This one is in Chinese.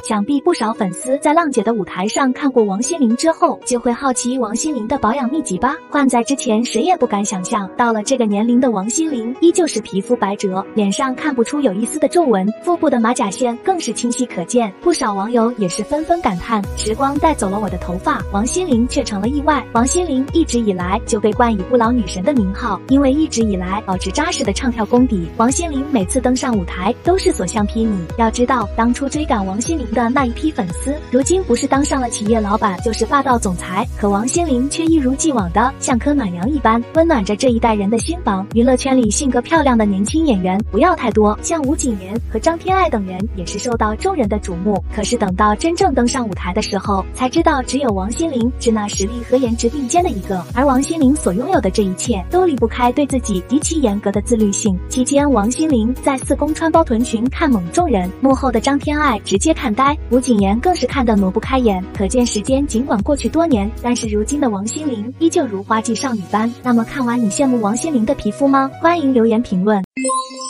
想必不少粉丝在浪姐的舞台上看过王心凌之后，就会好奇王心凌的保养秘籍吧。换在之前，谁也不敢想象，到了这个年龄的王心凌依旧是皮肤白泽，脸上看不出有一丝的皱纹，腹部的马甲线更是清晰可见。不少网友也是纷纷感叹，时光带走了我的头发，王心凌却成了意外。王心凌一直以来就被冠以不老女神的名号，因为一直以来保持扎实的唱跳功底，王心凌每次登上舞台都是所向披靡。要知道，当初追赶王心凌的那一批粉丝，如今不是当上了企业老板，就是霸道总裁，可王心凌却一如既往的像颗暖阳一般，温暖着这一代人的心房。娱乐圈里性格漂亮的年轻演员不要太多，像吴谨言和张天爱等人也是受到众人的瞩目。可是等到真正登上舞台的时候，才知道只有王心凌是那实力和颜值并肩的一个。而王心凌所拥有的这一切，都离不开对自己极其严格的自律性。期间，王心凌在四宫穿包臀裙看猛众人，幕后的张天爱直接看呆，吴谨言更是看得挪不开眼。可见时间尽管过去多年，但是如今的王心凌依旧如花季少女般。那么看完你羡慕王心凌的皮肤吗？欢迎留言评论。